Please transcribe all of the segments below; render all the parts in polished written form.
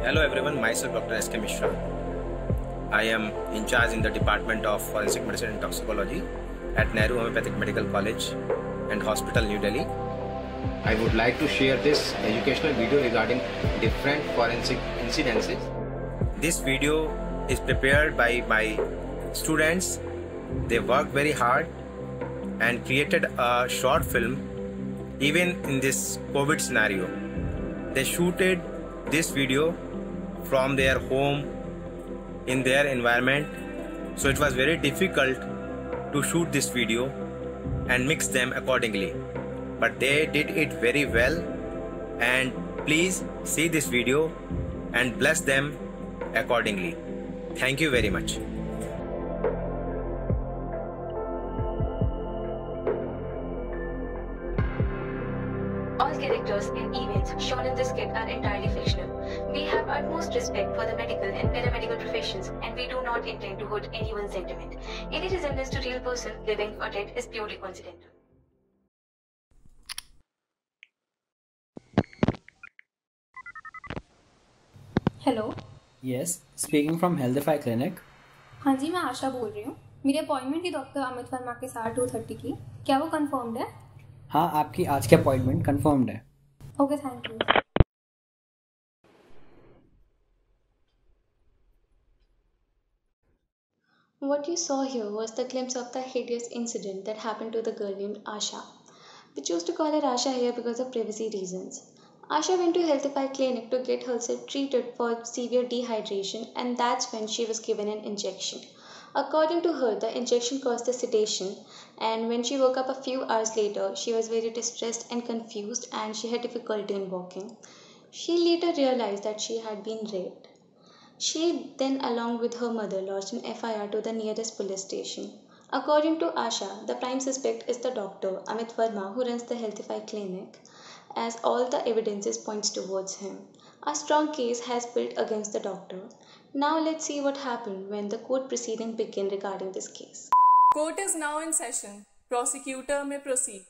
Hello everyone, myself Dr. S.K. Mishra. I am in charge in the Department of Forensic Medicine and Toxicology at Nehru Homeopathic Medical College and Hospital, New Delhi. I would like to share this educational video regarding different forensic incidences. This video is prepared by my students. They worked very hard and created a short film even in this COVID scenario. They shooted this video from their home in their environment, so it was very difficult to shoot this video and mix them accordingly, but they did it very well. And please see this video and bless them accordingly. Thank you very much. All characters and events shown in this skit are entirely fictional. We have utmost respect for the medical and paramedical professions, and we do not intend to hurt anyone's sentiment. Any resemblance to real person, living or dead, is purely coincidental. Hello. Yes, speaking from Healthify clinic. हाँ जी, मैं आशा बोल रही हूँ। मेरी appointment थी doctor Amit Verma के साथ 2:30 की। क्या वो कंफर्म्ड है? हाँ, आपकी आज की अपॉइंटमेंट कंफर्म्ड है। Okay, thank you. What you saw here was the glimpse of the hideous incident that happened to the girl named Asha. We chose to call her Asha here because of privacy reasons. Asha went to Healthify Clinic to get herself treated for severe dehydration, and that's when she was given an injection. According to her, the injection caused the sedation, and when she woke up a few hours later, she was very distressed and confused, and she had difficulty in walking. She later realized that she had been raped. She then, along with her mother, lodged an FIR to the nearest police station. According to Asha, the prime suspect is the doctor, Amit Verma, who runs the Healthify Clinic, as all the evidences points towards him. A strong case has built against the doctor. Now let's see what happened when the court proceeding began regarding this case. Court is now in session. Prosecutor may proceed.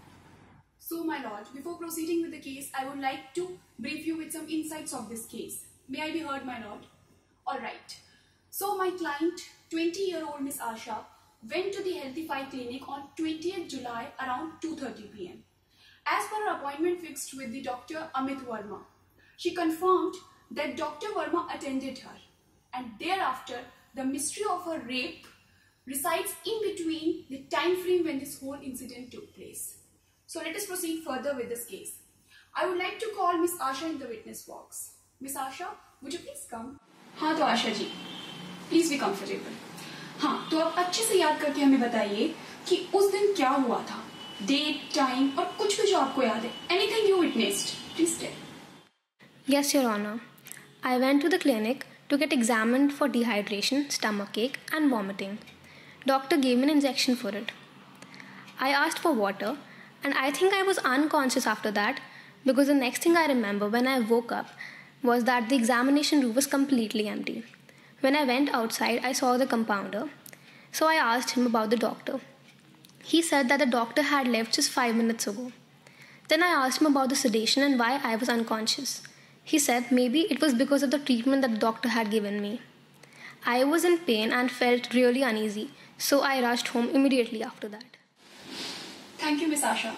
So, my lord, before proceeding with the case, I would like to brief you with some insights of this case. May I be heard, my lord? Alright. So, my client, 20-year-old Miss Asha, went to the Healthify Clinic on 20th July around 2:30 p.m. As per her appointment fixed with the Dr. Amit Verma, she confirmed that Dr. Verma attended her, and thereafter the mystery of her rape resides in between the time frame when this whole incident took place. So let us proceed further with this case. I would like to call Miss Asha in the witness box. Miss Asha, would you please come? हाँ तो Asha ji, please be comfortable. हाँ तो आप अच्छे से याद करके हमें बताइए कि उस दिन क्या हुआ था, डेट, टाइम और कुछ भी जो आपको याद है। Anything you witnessed, please tell. Yes, Your Honor. I went to the clinic to get examined for dehydration, stomachache, and vomiting. Doctor gave me an injection for it. I asked for water, and I think I was unconscious after that, because the next thing I remember when I woke up was that the examination room was completely empty. When I went outside, I saw the compounder, so I asked him about the doctor. He said that the doctor had left just 5 minutes ago. Then I asked him about the sedation and why I was unconscious. He said maybe it was because of the treatment that the doctor had given me. I was in pain and felt really uneasy, so I rushed home immediately after that. Thank you, Miss Asha.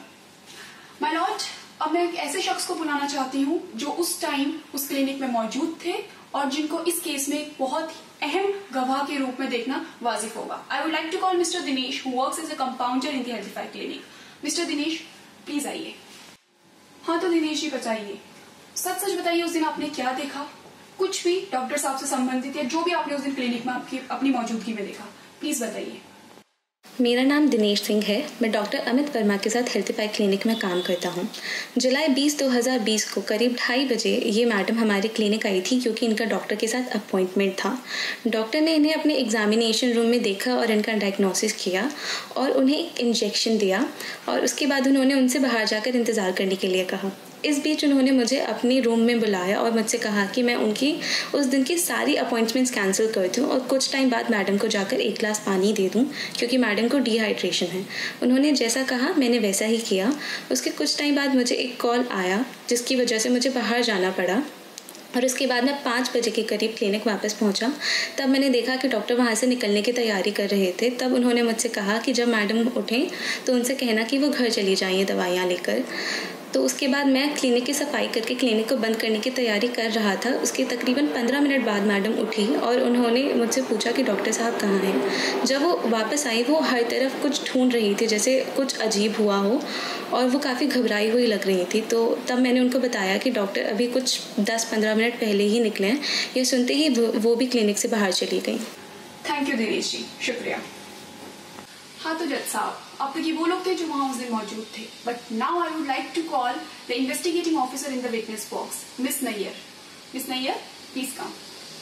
My lord, अब मैं एक ऐसे शख्स को बुलाना चाहती हूँ जो उस टाइम उस क्लिनिक में मौजूद थे और जिनको इस केस में एक बहुत अहम गवाह के रूप में देखना वाजिब होगा। I would like to call mister Dinesh, who works as a compounder in the Healthify clinic. Mister Dinesh, please आइए। हाँ तो दिनेश जी बताइए, सच सच बताइए, उस दिन आपने क्या देखा? कुछ भी डॉक्टर साहब से संबंधित या जो भी आपने उस दिन क्लिनिक में आपकी अपनी मौजूदगी में देखा, प्लीज बताइए। मेरा नाम दिनेश सिंह है। मैं डॉक्टर अमित वर्मा के साथ हेल्थीफाई क्लिनिक में काम करता हूँ। जुलाई 20, 2020 को करीब 2:30 बजे ये मैडम हमारी क्लिनिक आई थी क्योंकि इनका डॉक्टर के साथ अपॉइंटमेंट था। डॉक्टर ने इन्हें अपने एग्जामिनेशन रूम में देखा और इनका डायग्नोसिस किया और उन्हें एक इंजेक्शन दिया और उसके बाद उन्होंने उनसे बाहर जाकर इंतज़ार करने के लिए कहा। इस बीच उन्होंने मुझे अपने रूम में बुलाया और मुझसे कहा कि मैं उनकी उस दिन की सारी अपॉइंटमेंट्स कैंसिल कर दूँ और कुछ टाइम बाद मैडम को जाकर एक गिलास पानी दे दूँ क्योंकि मैडम को डिहाइड्रेशन है। उन्होंने जैसा कहा मैंने वैसा ही किया। उसके कुछ टाइम बाद मुझे एक कॉल आया जिसकी वजह से मुझे बाहर जाना पड़ा और उसके बाद मैं 5 बजे के करीब क्लिनिक वापस पहुंचा। तब मैंने देखा कि डॉक्टर वहां से निकलने की तैयारी कर रहे थे। तब उन्होंने मुझसे कहा कि जब मैडम उठें तो उनसे कहना कि वो घर चली जाइए दवाइयाँ लेकर। तो उसके बाद मैं क्लिनिक की सफाई करके क्लिनिक को बंद करने की तैयारी कर रहा था। उसके तकरीबन 15 मिनट बाद मैडम उठी और उन्होंने मुझसे पूछा कि डॉक्टर साहब कहाँ हैं। जब वो वापस आई वो हर तरफ कुछ ढूंढ रही थी, जैसे कुछ अजीब हुआ हो, और वो काफ़ी घबराई हुई लग रही थी। तो तब मैंने उनको बताया कि डॉक्टर अभी कुछ 10-15 मिनट पहले ही निकले हैं। ये सुनते ही वो भी क्लिनिक से बाहर चली गई। थैंक यू दिनेश जी, शुक्रिया। हाँ तो जज साहब, अब तक ये वो लोग थे जो वहां उस दिन मौजूद थे। But now I would like to call the investigating officer in the witness box, miss Nayyar. Miss Nayyar, please come.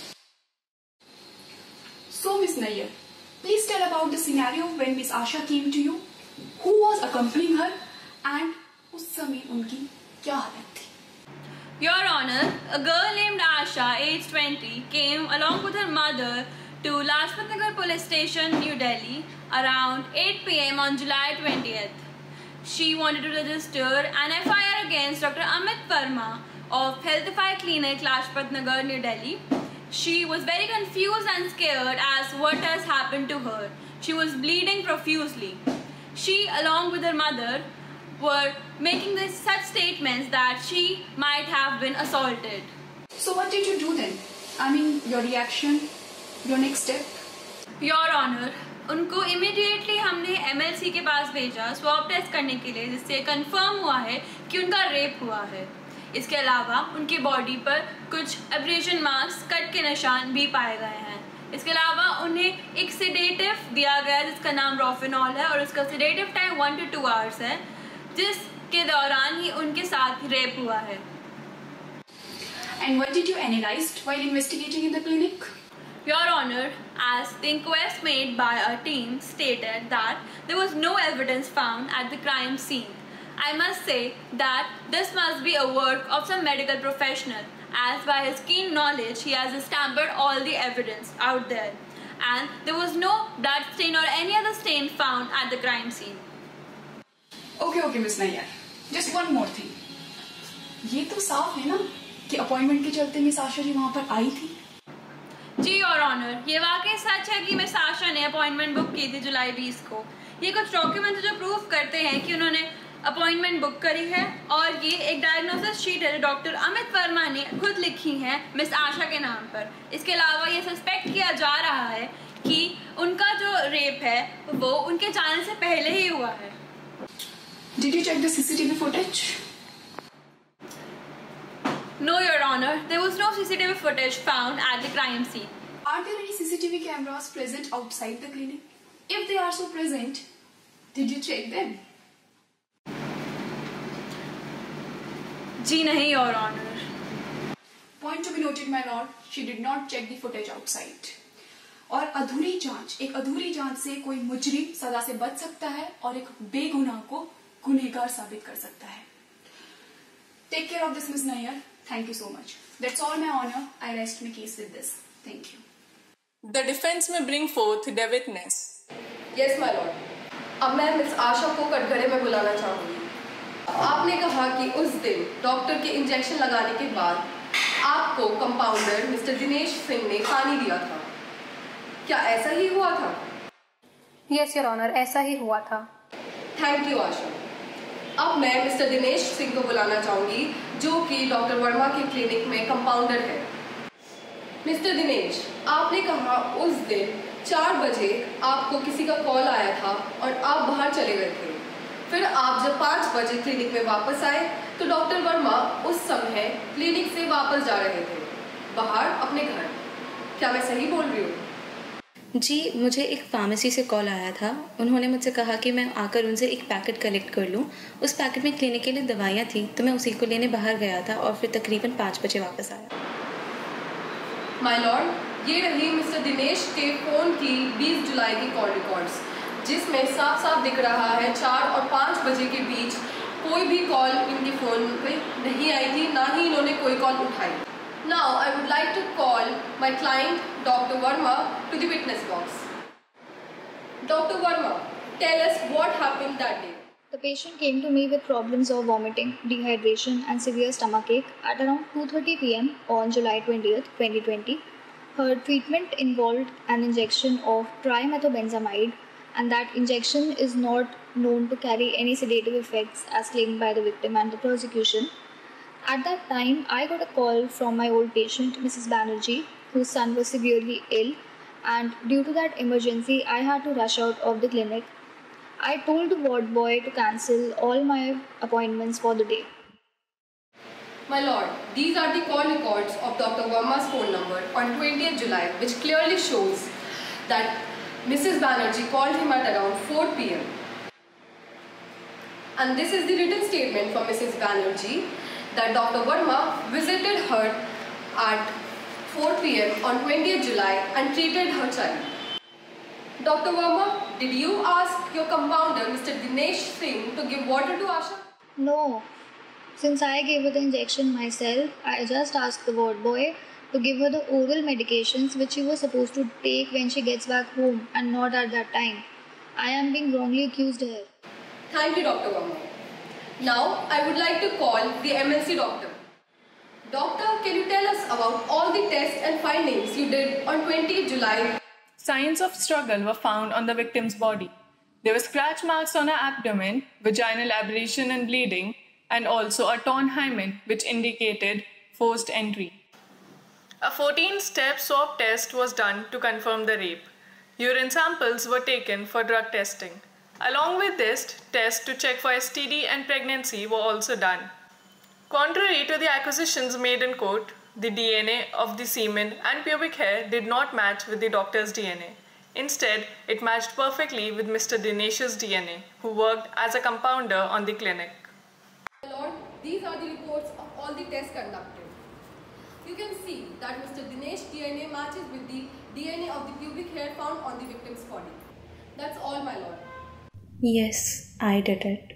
So miss Nayyar, please tell about the scenario when miss Asha came to you, who was accompanying her and उस समय उनकी क्या हालत थी? Your Honor, a girl named Asha, aged 20, came along with her mother to Lajpat Nagar Police Station, New Delhi, around 8 p.m. on July 20th. She wanted to register an FIR against Dr. Amit Verma of Healthify Clinic, Lajpat Nagar, New Delhi. She was very confused and scared as what has happened to her. She was bleeding profusely. She, along with her mother, were making such statements that she might have been assaulted. So what did you do then? I mean, your reaction, your next step? Your Honor, उनको immediately हमने MLC के पास भेजा swab test करने के लिए, जिससे confirm हुआ है कि उनका रेप हुआ है। इसके अलावा उनकी बॉडी पर कुछ एब्रेशन मार्क्स, कट के निशान भी पाए गए हैं। इसके अलावा उन्हें एक सेडेटिव दिया गया जिसका नाम रोफिनॉल है और उसका सेडेटिव टाइम 1 to 2 आवर्स है, जिसके दौरान ही उनके साथ रेप हुआ है। And what did you analyze while investigating in the clinic? Your Honor, as the inquest made by our team stated that there was no evidence found at the crime scene. I must say that this must be a work of some medical professional, as by his keen knowledge he has stamped all the evidence out there, and there was no blood stain or any other stain found at the crime scene. Okay, Miss Nair. Just one more thing. ये तो साफ है ना कि appointment के चलते miss Asha ji वहाँ पर आई थी? जी योर ऑनर, ये वाकई सच है कि मिस आशा ने अपॉइंटमेंट बुक की थी जुलाई 20 को। ये कुछ डॉक्यूमेंट जो प्रूफ करते हैं कि उन्होंने अपॉइंटमेंट बुक करी है, और ये एक डायग्नोसिस शीट है जो डॉक्टर अमित वर्मा ने खुद लिखी है मिस आशा के नाम पर। इसके अलावा ये सस्पेक्ट किया जा रहा है कि उनका जो रेप है वो उनके जाने से पहले ही हुआ है। Did you check the CCTV footage? No, Your Honor. There was no CCTV footage found at the crime scene. Are there any CCTV cameras present outside the clinic? If they are so present, did you check them? जी नहीं, Your Honor. Point to be noted, my lord. She did not check the footage outside. और अधूरी जांच से कोई मुजरिम सजा से बच सकता है और एक बेगुनाह को गुनहगार साबित कर सकता है। Take care of this, Ms. Nair. Thank you so much. That's all, my honor. I rest my case with this. Thank you. The defense may bring forth the witness. Yes, my lord. अब मैं miss आशा को कटघरे में बुलाना चाहूंगी। आपने कहा कि उस दिन डॉक्टर के इंजेक्शन लगाने के बाद आपको कंपाउंडर मिस्टर दिनेश सिंह ने पानी दिया था, क्या ऐसा ही हुआ था? यस योर ऑनर, ऐसा ही हुआ था। Thank you Asha. अब मैं मिस्टर दिनेश सिंह को बुलाना चाहूंगी जो कि डॉक्टर वर्मा के क्लिनिक में कंपाउंडर है। मिस्टर दिनेश, आपने कहा उस दिन 4 बजे आपको किसी का कॉल आया था और आप बाहर चले गए थे। फिर आप जब 5 बजे क्लिनिक में वापस आए तो डॉक्टर वर्मा उस समय क्लिनिक से वापस जा रहे थे बाहर अपने घर। क्या मैं सही बोल रही हूँ? जी, मुझे एक फार्मेसी से कॉल आया था। उन्होंने मुझसे कहा कि मैं आकर उनसे एक पैकेट कलेक्ट कर लूँ। उस पैकेट में क्लिनिक के लिए दवाइयाँ थी, तो मैं उसी को लेने बाहर गया था और फिर तकरीबन 5 बजे वापस आया। माय लॉर्ड, ये रही मिस्टर दिनेश के फ़ोन की 20 जुलाई की कॉल रिकॉर्ड्स, जिसमें साफ साफ दिख रहा है 4 और 5 बजे के बीच कोई भी कॉल इनके फ़ोन पे नहीं आई थी, ना ही इन्होंने कोई कॉल उठाई। Now I would like to call my client Dr. Verma to the witness box. Dr. Verma, tell us what happened that day. The patient came to me with problems of vomiting, dehydration, and severe stomachache at around 2:30 p.m. on July 20th, 2020. Her treatment involved an injection of trimethobenzamide, and that injection is not known to carry any sedative effects as claimed by the victim and the prosecution. At that time, I got a call from my old patient, Mrs. Banerjee, whose son was severely ill, and due to that emergency, I had to rush out of the clinic. I told the ward boy to cancel all my appointments for the day. My lord, these are the call records of Dr. Verma's phone number on 20th July, which clearly shows that Mrs. Banerjee called him at around 4 p.m. And this is the written statement from Mrs. Banerjee that Dr. Verma visited her at 4 p.m. on 20th July and treated her child. Dr. Verma, did you ask your compounder, Mr. Dinesh Singh, to give water to Asha? No. Since I gave her the injection myself, I just asked the ward boy to give her the oral medications which she was supposed to take when she gets back home and not at that time. I am being wrongly accused here. Thank you, Dr. Verma. Now, I would like to call the MLC doctor. Doctor, can you tell us about all the tests and findings you did on 20th July? Signs of struggle were found on the victim's body. There were scratch marks on her abdomen, vaginal abrasion and bleeding, and also a torn hymen which indicated forced entry. A 14-step swab test was done to confirm the rape. Urine samples were taken for drug testing. Along with this, tests to check for STD and pregnancy were also done. Contrary to the accusations made in court, the DNA of the semen and pubic hair did not match with the doctor's DNA. Instead, it matched perfectly with Mr. Dinesh's DNA, who worked as a compounder on the clinic. My lord, these are the reports of all the tests conducted. You can see that Mr. Dinesh's DNA matches with the DNA of the pubic hair found on the victim's body. That's all, my lord. Yes, I did it.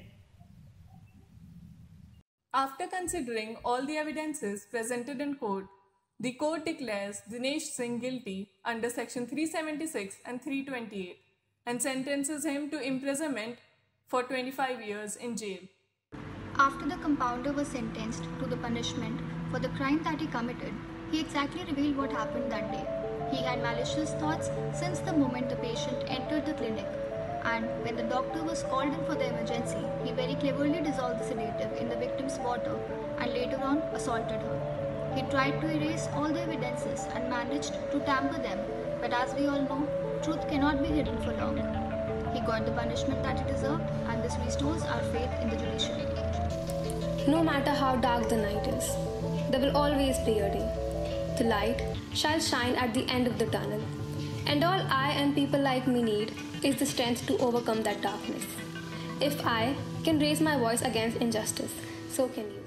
After considering all the evidences presented in court, the court declares Dinesh Singh guilty under section 376 and 328 and sentences him to imprisonment for 25 years in jail. After the compounder was sentenced to the punishment for the crime that he committed, he exactly revealed what happened that day. He had malicious thoughts since the moment the patient entered the clinic, and when the doctor was called in for the emergency, he very cleverly dissolved the sedative in the victim's water and later on assaulted her. He tried to erase all the evidences and managed to tamper them, but as we all know, truth cannot be hidden for long. He got the punishment that he deserved, and this restores our faith in the judiciary. No matter how dark the night is, there will always be a day. The light shall shine at the end of the tunnel, and all I and people like me need is the strength to overcome that darkness. If I can raise my voice against injustice, so can you.